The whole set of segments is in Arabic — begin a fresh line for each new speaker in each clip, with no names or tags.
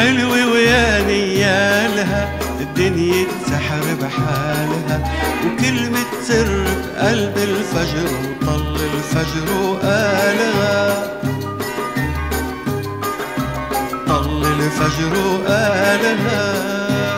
حلوة ويا نيالها الدنيا تسحر بحالها، وكلمة سر بقلب الفجر وطل الفجر وقالها، طل الفجر وقالها.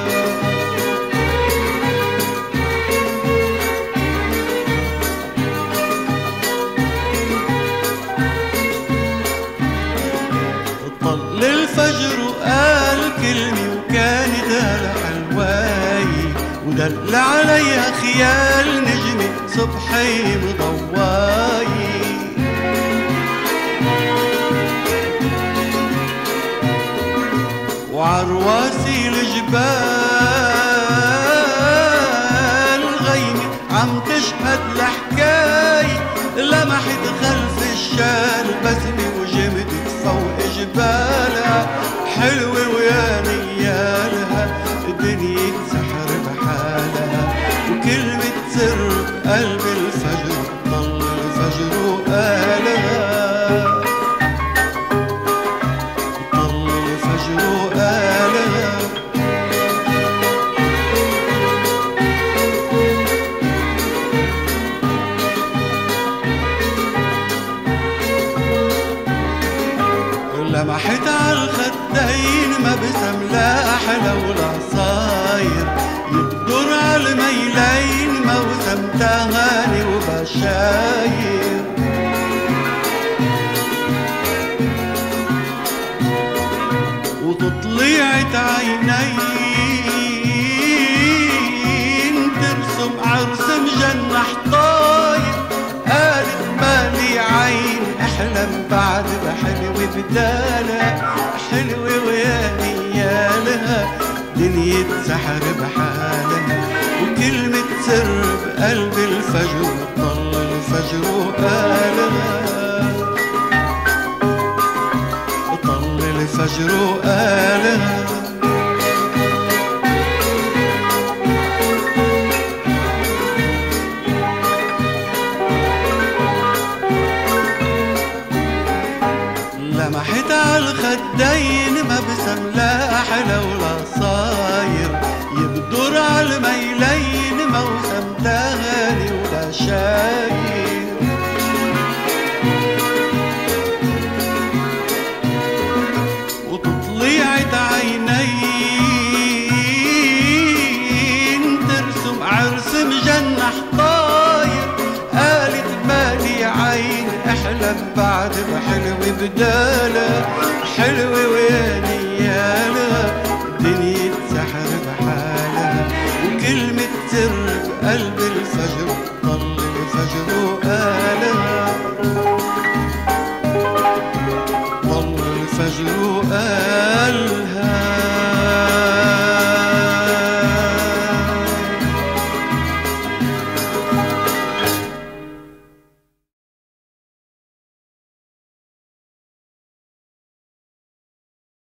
طل الفجر وقال كلمة وكانت هالحلواي، ودل عليها خيال نجمة صبحي مضواي، وعرواسي الجبال غيمة عم تشهد لحكاي، لمحت خلف الشال بسمة وجمدت فوق جبالها، حلوة ويا نيالها الدنيا تسحر بحالها، وكلمة سر بقلب الفجر طل الفجر وقالها، طل الفجر وقالها. لمحت عالخدين ما بسم لا أحلى ولا صاير، يقدر عالميلين موسم تهاني وبشاير، وتطليعة عينين ترسم عرس مجنح طاير، قالت مالي عين احلم بعد بحلو بدالها، حلوة ويا نيالها دنيا تسحر بحالها، وكلمة سر بقلب الفجر طل الفجر وقالها، طل الفجر وقالها. لمحت عالخدين ما بسم لا أحلى ولا صاير، يبدر عالميلين موسم تهاني ولا شاير، وتطليعة عينين ترسم عرس مجنح طاير، قالت مالي عين احلم بعد بحلو بدالها، حلوة ويا نيالها الدنيا تسحر بحالها، وكلمة سر بقلب الفجر طل الفجر وقال